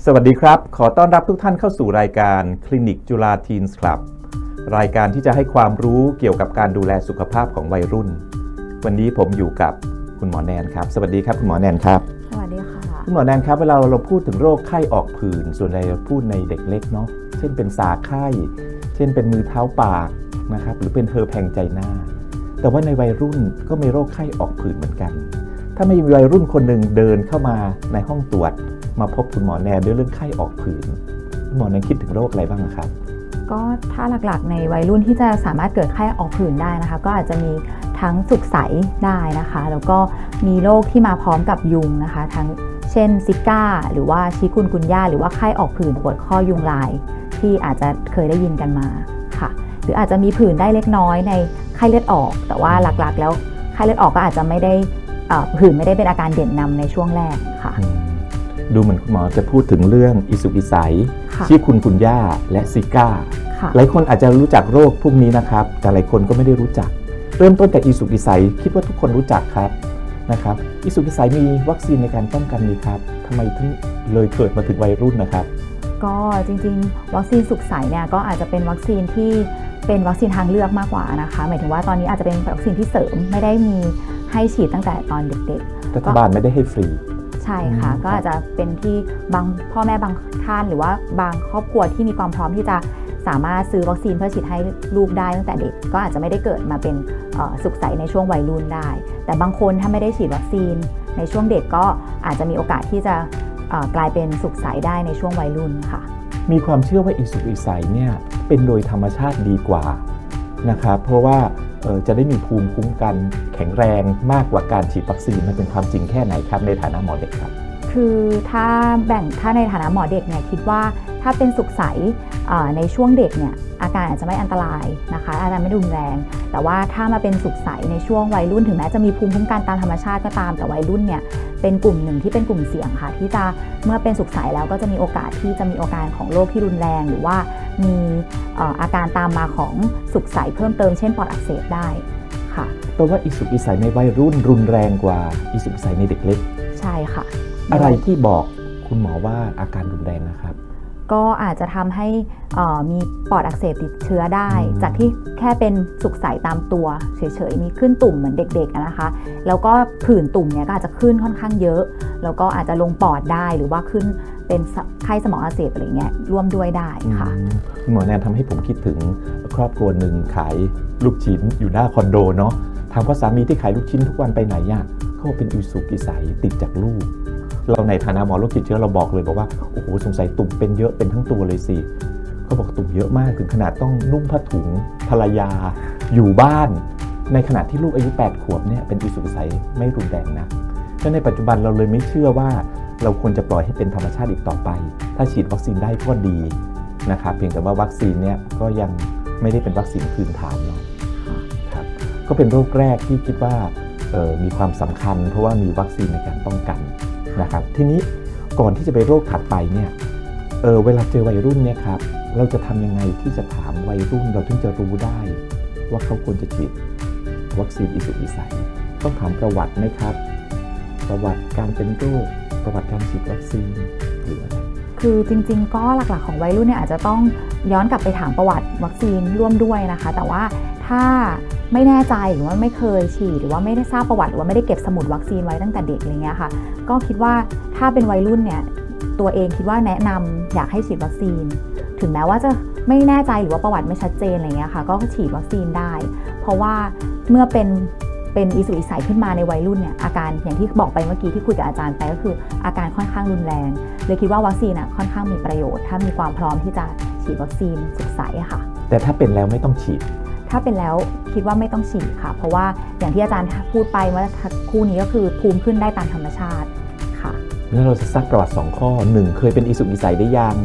สวัสดีครับขอต้อนรับทุกท่านเข้าสู่รายการคลินิกจุฬาทีนส์คลับรายการที่จะให้ความรู้เกี่ยวกับการดูแลสุขภาพของวัยรุ่นวันนี้ผมอยู่กับคุณหมอแนนครับสวัสดีครับคุณหมอแนนครับสวัสดีค่ะคุณหมอแนนครับเวลาเราพูดถึงโรคไข้ออกผื่นส่วนใหญ่เราพูดในเด็กเล็กเนาะเช่นเป็นสาไข้เช่นเป็นมือเท้าปากนะครับหรือเป็นเธอแพงใจหน้าแต่ว่าในวัยรุ่นก็มีโรคไข้ออกผื่นเหมือนกันถ้ามีวัยรุ่นคนหนึ่งเดินเข้ามาในห้องตรวจมาพบคุณหมอแนนด้วยเรื่องไข้ออกผื่นคุณหมอแนนคิดถึงโรคอะไรบ้างครับก็ถ้าหลักๆในวัยรุ่นที่จะสามารถเกิดไข้ออกผื่นได้นะคะก็อาจจะมีทั้งสุกใสได้นะคะแล้วก็มีโรคที่มาพร้อมกับยุงนะคะทั้งเช่นซิก้าหรือว่าชิคุนกุนย่าหรือว่าไข้ออกผื่นปวดข้อยุงลายที่อาจจะเคยได้ยินกันมาค่ะหรืออาจจะมีผื่นได้เล็กน้อยในไข้เลือดออกแต่ว่าหลักๆแล้วไข้เลือดออกก็อาจจะไม่ได้ผื่นไม่ได้เป็นอาการเด่นนำในช่วงแรกค่ะดูเหมือนคุณหมอจะพูดถึงเรื่องอิสุกอิสัยชิคุนกุนย่าและซิก้าหลายคนอาจจะรู้จักโรคพวกนี้นะครับแต่หลายคนก็ไม่ได้รู้จักเริ่มต้นจากอิสุกอิสัยคิดว่าทุกคนรู้จักครับนะครับอิสุกอิสัยมีวัคซีนในการป้องกันนี้ครับทำไมถึงเลยเกิดมาถึงวัยรุ่นนะครับก็จริงๆวัคซีนสุกใสเนี่ยก็อาจจะเป็นวัคซีนที่เป็นวัคซีนทางเลือกมากกว่านะคะหมายถึงว่าตอนนี้อาจจะเป็นวัคซีนที่เสริมไม่ได้มีให้ฉีดตั้งแต่ตอนเด็กๆรัฐบาลไม่ได้ให้ฟรีใช่ค่ะก็อาจจะเป็นที่บางพ่อแม่บางท่านหรือว่าบางครอบครัวที่มีความพร้อมที่จะสามารถซื้อวัคซีนเพื่อฉีดให้ลูกได้ตั้งแต่เด็กก็อาจจะไม่ได้เกิดมาเป็นสุขใสในช่วงวัยรุ่นได้แต่บางคนถ้าไม่ได้ฉีดวัคซีนในช่วงเด็กก็อาจจะมีโอกาสที่จะกลายเป็นสุขใสได้ในช่วงวัยรุ่นค่ะมีความเชื่อว่าอิสุกอิสัยเนี่ยเป็นโดยธรรมชาติดีกว่านะครับเพราะว่าจะได้มีภูมิคุ้มกันแข็งแรงมากกว่าการฉีดวัคซีนมันเป็นความจริงแค่ไหนครับในฐานะหมอเด็กครับคือถ้าในฐานะหมอเด็กเนี่ยคิดว่าถ้าเป็นสุขใสในช่วงเด็กเนี่ยอาการอาจจะไม่อันตรายนะคะอาจจะไม่รุนแรงแต่ว่าถ้ามาเป็นสุขใสในช่วงวัยรุ่นถึงแม้จะมีภูมิคุ้มกันตามธรรมชาติก็ตามแต่วัยรุ่นเนี่ยเป็นกลุ่มหนึ่งที่เป็นกลุ่มเสี่ยงค่ะที่จะเมื่อเป็นสุขใสแล้วก็จะมีโอกาสที่จะมีอาการของโรคที่รุนแรงหรือว่ามีอาการตามมาของสุขใสเพิ่มเติมเช่นปอดอักเสบได้ค่ะแปลว่าอิสุกอิสัยในวัยรุ่นรุนแรงกว่าอิสุกอิสัยในเด็กเล็กใช่ค่ะอะไรที่บอกคุณหมอว่าอาการรุนแรงนะครับก็อาจจะทำให้มีปอดอักเสบติดเชื้อได้จากที่แค่เป็นสุกใสตามตัวเฉยๆมีขึ้นตุ่มเหมือนเด็กๆนะคะแล้วก็ผื่นตุ่มเนี่ยก็อาจจะขึ้นค่อนข้างเยอะแล้วก็อาจจะลงปอดได้หรือว่าขึ้นเป็นไข้สมองอักเสบอะไรเงี้ยร่วมด้วยได้ค่ะคุณหมอแนนทำให้ผมคิดถึงครอบครัวหนึ่งขายลูกชิ้นอยู่หน้าคอนโดเนาะถามว่าสามีที่ขายลูกชิ้นทุกวันไปไหนอ่ะเขาเป็นอิสุกอิสัยติดจากลูกเราในฐานะหมอโรคติดเชื้อเราบอกเลยบอกว่าโอ้โหสงสัยตุ่มเป็นเยอะเป็นทั้งตัวเลยสิเขาบอกตุ่มเยอะมากถึงขนาดต้องนุ่งผ้าถุงภรรยาอยู่บ้านในขณะที่ลูกอายุ8 ขวบเนี่ยเป็นอิสุกอิสัยไม่รุนแรงนะและในปัจจุบันเราเลยไม่เชื่อว่าเราควรจะปล่อยให้เป็นธรรมชาติอีกต่อไปถ้าฉีดวัคซีนได้ก็ดีนะครับเพียงแต่ว่าวัคซีนเนี่ยก็ยังไม่ได้เป็นวัคซีนพื้นฐานเนาะครับก็เป็นโรคแรกที่คิดว่ามีความสำคัญเพราะว่ามีวัคซีนในการป้องกันนะครับทีนี้ก่อนที่จะไปโรคถัดไปเนี่ยเวลาเจอวัยรุ่นเนี่ยครับเราจะทำยังไงที่จะถามวัยรุ่นเราถึงจะรู้ได้ว่าเขาควรจะฉีดวัคซีนอิสุกอิสัยต้องถามประวัติไหมครับประวัติการเป็นโรคประวัติการฉีดวัคซีนหรืออะไรคือจริงๆก็หลักๆของวัยรุ่นเนี่ยอาจจะต้องย้อนกลับไปถามประวัติวัคซีนร่วมด้วยนะคะแต่ว่าถ้าไม่แน่ใจหรือว่าไม่เคยฉีดหรือว่าไม่ได้ทราบประวัติหรือว่าไม่ได้เก็บสมุดวัคซีนไว้ตั้งแต่เด็กอะไรเงี้ยค่ะก็คิดว่าถ้าเป็นวัยรุ่นเนี่ยตัวเองคิดว่าแนะนำอยากให้ฉีดวัคซีนถึงแม้ว่าจะไม่แน่ใจหรือว่าประวัติไม่ชัดเจนอะไรเงี้ยค่ะก็ฉีดวัคซีนได้เพราะว่าเมื่อเป็นอิสุกอิสัยขึ้นมาในวัยรุ่นเนี่ยอาการอย่างที่บอกไปเมื่อกี้ที่คุยกับอาจารย์ไปก็คืออาการค่อนข้างรุนแรงเลยคิดว่าวัคซีนค่อนข้างมีประโยชน์ถ้ามีความพร้อมที่จะฉีดวัคซีนสุกใสค่ะแต่ถ้าเป็นแล้วไม่ต้องฉีดถ้าเป็นแล้วคิดว่าไม่ต้องฉีดค่ะเพราะว่าอย่างที่อาจารย์พูดไปเมื่อคู่นี้ก็คือภูมิขึ้นได้ตามธรรมชาติค่ะแล้วเราจะซักประวัติ2ข้อ1เคยเป็นอิสุกอิสัยได้ยัง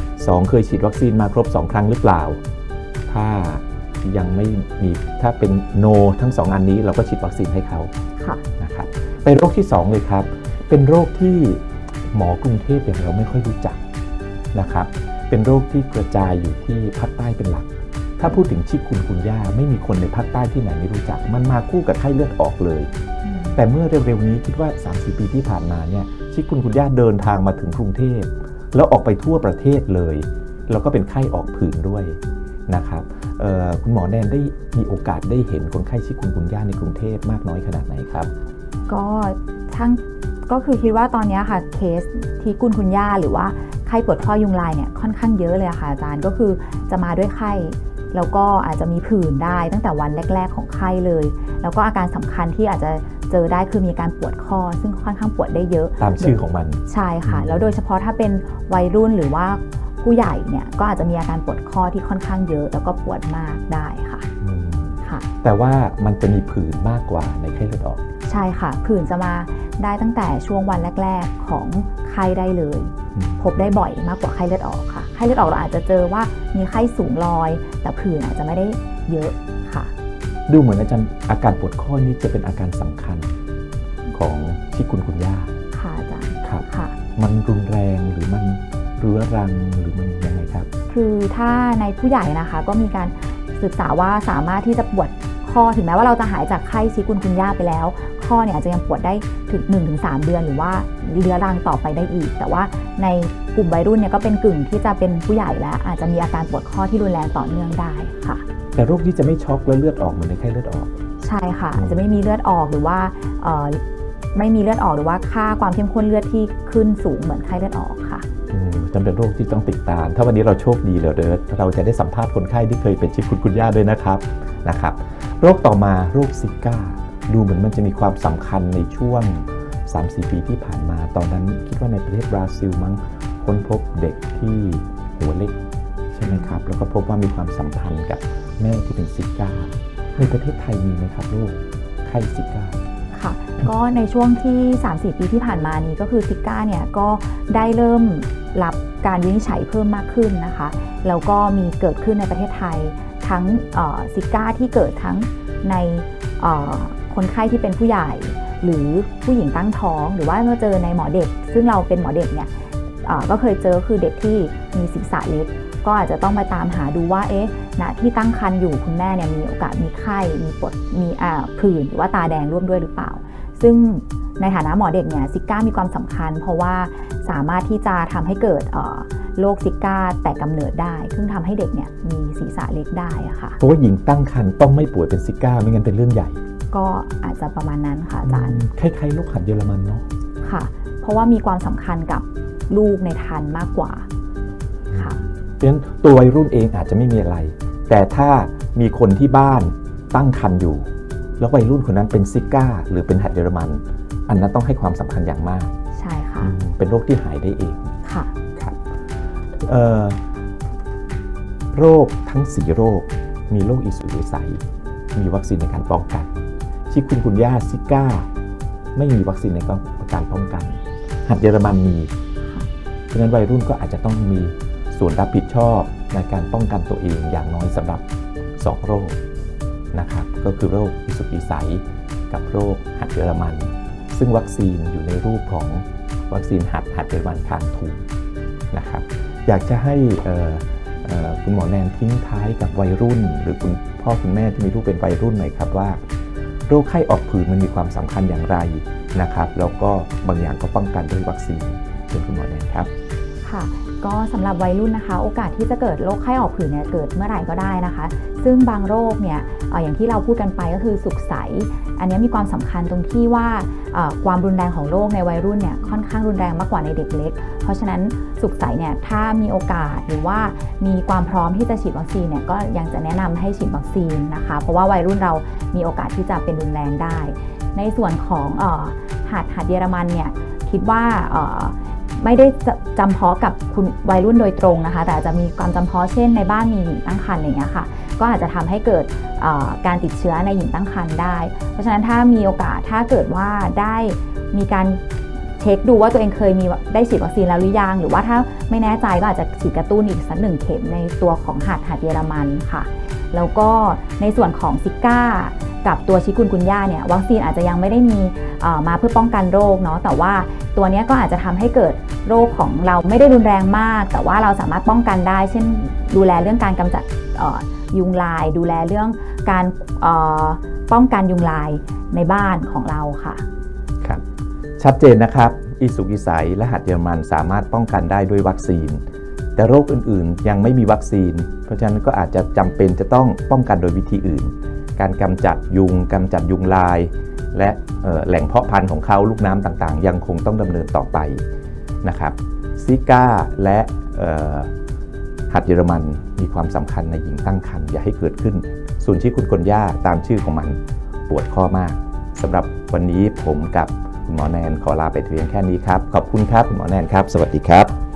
2เคยฉีดวัคซีนมาครบ2 ครั้งหรือเปล่าถ้ายังไม่มีถ้าเป็นโนทั้ง2 อันนี้เราก็ฉีดวัคซีนให้เขานะครับไปโรคที่2เลยครับเป็นโรคที่หมอกรุงเทพอย่างเราไม่ค่อยรู้จักนะครับเป็นโรคที่กระจายอยู่ที่ภาคใต้เป็นหลักถ้าพูดถึงชิคุนกุนย่าไม่มีคนในภาคใต้ที่ไหนไม่รู้จักมันมาคู่กับไข้เลือดออกเลยแต่เมื่อเร็วๆนี้คิดว่า 3-4 ปีที่ผ่านมาเนี่ยชิคุนกุนย่าเดินทางมาถึงกรุงเทพแล้วออกไปทั่วประเทศเลยแล้วก็เป็นไข้ออกผื่นด้วยนะครับคุณหมอแนนได้มีโอกาสได้เห็นคนไข้ชิคุนกุนย่าในกรุงเทพมากน้อยขนาดไหนครับก็คือคิดว่าตอนนี้ค่ะเคสที่กุนกุนย่าหรือว่าไข้ปวดข้อยุงลายเนี่ยค่อนข้างเยอะเลยค่ะอาจารย์ก็คือจะมาด้วยไข้แล้วก็อาจจะมีผื่นได้ตั้งแต่วันแรกๆของไข้เลยแล้วก็อาการสำคัญที่อาจจะเจอได้คือมีการปวดข้อซึ่งค่อนข้างปวดได้เยอะตามชื่อของมันใช่ค่ะแล้วโดยเฉพาะถ้าเป็นวัยรุ่นหรือว่าผู้ใหญ่เนี่ยก็อาจจะมีอาการปวดข้อที่ค่อนข้างเยอะแล้วก็ปวดมากได้ค่ะแต่ว่ามันจะมีผื่นมากกว่าในไข้เลือดออกใช่ค่ะผื่นจะมาได้ตั้งแต่ช่วงวันแรกๆของไข้ได้เลยพบได้บ่อยมากกว่าไข้เลือดออกค่ะไข้เลือดออกเราอาจจะเจอว่ามีไข้สูงลอยแต่ผื่นอาจจะไม่ได้เยอะค่ะดูเหมือนอาจารย์อาการปวดข้อนี้จะเป็นอาการสำคัญของชิคุนกุนย่าค่ะอาจารย์ครับค่ะมันรุนแรงหรือมันเรื้อรังหรือมันยังไงครับคือถ้าในผู้ใหญ่นะคะก็มีการศึกษาว่าสามารถที่จะปวดข้อถึงแม้ว่าเราจะหายจากไข้ชิคุนกุนย่าไปแล้วข้อเนี่ยอาจจะยังปวดได้ถึง 1-3 เดือนหรือว่าเรื้อรังต่อไปได้อีกแต่ว่าในกลุ่มวัยรุ่นเนี่ยก็เป็นกึ่งที่จะเป็นผู้ใหญ่แล้วอาจจะมีอาการปวดข้อที่รุนแรงต่อเนื่องได้ค่ะแต่โรคที่จะไม่ช็อกและเลือดออกเหมือนในไข้เลือดออกใช่ค่ะจะไม่มีเลือดออกหรือว่าไม่มีเลือดออกหรือว่าค่าความเข้มข้นเลือดที่ขึ้นสูงเหมือนไข้เลือดออกค่ะจำเป็นโรคที่ต้องติดตามถ้าวันนี้เราโชคดีเหลือเกินเราจะได้สัมภาษณ์คนไข้ที่เคยเป็นชิคุนกุนย่าด้วยนะครับโรคต่อมาโรคซิก้าดูเหมือนมันจะมีความสำคัญในช่วง 3-4 ปีที่ผ่านมาตอนนั้นคิดว่าในประเทศบราซิลมั้งค้นพบเด็กที่หัวเล็กใช่ไหมครับแล้วก็พบว่ามีความสัมพันธ์กับแม่ที่เป็นซิก้าในประเทศไทยมีไหมครับโรคไข้ซิก้าค่ะก็ในช่วงที่ 3-4 ปีที่ผ่านมานี้ก็คือซิก้าเนี่ยก็ได้เริ่มรับการวินิจฉัยเพิ่มมากขึ้นนะคะแล้วก็มีเกิดขึ้นในประเทศไทยทั้งซิก้าที่เกิดทั้งในคนไข้ที่เป็นผู้ใหญ่หรือผู้หญิงตั้งท้องหรือว่าเมื่อเจอในหมอเด็กซึ่งเราเป็นหมอเด็กเนี่ยก็เคยเจอคือเด็กที่มีศีรษะเล็กก็อาจจะต้องไปตามหาดูว่าณที่ตั้งครรภ์อยู่คุณแม่เนี่ยมีโอกาสมีไข้มีปวดมีผื่นหรือว่าตาแดงร่วมด้วยหรือเปล่าซึ่งในฐานะหมอเด็กเนี่ยซิก้ามีความสำคัญเพราะว่าสามารถที่จะทำให้เกิดโรคซิก้าแต่กำเนิดได้ซึ่งทำให้เด็กเนี่ยมีศีรษะเล็กได้ค่ะเพราะว่าหญิงตั้งครรภ์ต้องไม่ป่วยเป็นซิก้าไม่งั้นเป็นเรื่องใหญ่ก็อาจจะประมาณนั้นค่ะอาจารย์คล้ายๆโรคหัดเยอรมันเนาะค่ะเพราะว่ามีความสำคัญกับลูกในครรภ์มากกว่าค่ะเพราะฉะนั้นตัววัยรุ่นเองอาจจะไม่มีอะไรแต่ถ้ามีคนที่บ้านตั้งครรภ์อยู่แล้ววัยรุ่นคนนั้นเป็นซิก้าหรือเป็นหัดเยอรมันอันนั้นต้องให้ความสำคัญอย่างมากใช่ค่ะเป็นโรคที่หายได้เองค่ะครับโรคทั้ง4โรคมีโรคอิสุกอิสัยมีวัคซีนในการป้องกันชิคุนกุนย่าซิก้าไม่มีวัคซีนในการป้องกันหัดเยอรมันมีเพราะฉะนั้นวัยรุ่นก็อาจจะต้องมีส่วนรับผิดชอบในการป้องกันตัวเองอย่างน้อยสำหรับ2โรคนะครับก็คือโรคอิสุกอิสัยกับโรคหัดเยอรมันซึ่งวัคซีนอยู่ในรูปของวัคซีนหัดเยอรมันคางทูบนะครับอยากจะให้คุณหมอแนนทิ้งท้ายกับวัยรุ่นหรือคุณพ่อคุณแม่ที่มีลูกเป็นวัยรุ่นหน่อยครับว่าโรคไข้ออกผื่นมันมีความสำคัญอย่างไรนะครับแล้วก็บางอย่างก็ป้องกันด้วยวัคซีนเชิญคุณหมอแนนครับค่ะก็สำหรับวัยรุ่นนะคะโอกาสที่จะเกิดโรคไข้ออกผื่นเนี่ยเกิดเมื่อไหร่ก็ได้นะคะซึ่งบางโรคเนี่ยอย่างที่เราพูดกันไปก็คือสุกใสอันนี้มีความสำคัญตรงที่ว่าความรุนแรงของโรคในวัยรุ่นเนี่ยค่อนข้างรุนแรงมากกว่าในเด็กเล็กเพราะฉะนั้นสุกใสเนี่ยถ้ามีโอกาสหรือว่ามีความพร้อมที่จะฉีดวัคซีนเนี่ยก็ยังจะแนะนำให้ฉีดวัคซีนนะคะเพราะว่าวัยรุ่นเรามีโอกาสที่จะเป็นรุนแรงได้ในส่วนของหัดเยอรมันเนี่ยคิดว่าไม่ได้จำเพาะกับคุณวัยรุ่นโดยตรงนะคะแต่อาจจะมีความจำเพาะเช่นในบ้านมีหญิงตั้งครรภ์อย่างเงี้ยค่ะก็อาจจะทำให้เกิดการติดเชื้อในหญิงตั้งครรภ์ได้เพราะฉะนั้นถ้ามีโอกาสถ้าเกิดว่าได้มีการเช็คดูว่าตัวเองเคยมีได้ฉีดวัคซีนแล้วหรือยังหรือว่าถ้าไม่แน่ใจก็อาจจะฉีดกระตุ้นอีกสัก1 เข็มในตัวของหัดเยอรมันค่ะแล้วก็ในส่วนของซิก้ากับตัวชิคุนกุนย่าเนี่ยวัคซีนอาจจะยังไม่ได้มีมาเพื่อป้องกันโรคเนาะแต่ว่าตัวนี้ก็อาจจะทำให้เกิดโรคของเราไม่ได้รุนแรงมากแต่ว่าเราสามารถป้องกันได้เช่นดูแลเรื่องการกำจัดยุงลายดูแลเรื่องการป้องกันยุงลายในบ้านของเราค่ะครับชัดเจนนะครับอีสุกอีใสและหัดเยอรมันสามารถป้องกันได้ด้วยวัคซีนแต่โรคอื่นๆยังไม่มีวัคซีนเพราะฉะนั้นก็อาจจะจำเป็นจะต้องป้องกันโดยวิธีอื่นการกำจัดยุงลายและแหล่งเพาะพันธุ์ของเขาลูกน้ำต่างๆยังคงต้องดำเนินต่อไปนะครับซิก้าและหัดเยอรมันมีความสำคัญในหญิงตั้งครรภ์อย่าให้เกิดขึ้นส่วนชิคุนกุนย่าตามชื่อของมันปวดข้อมากสำหรับวันนี้ผมกับคุณหมอแนนขอลาไปเพียงแค่นี้ครับขอบคุณครับคุณหมอแนนครับสวัสดีครับ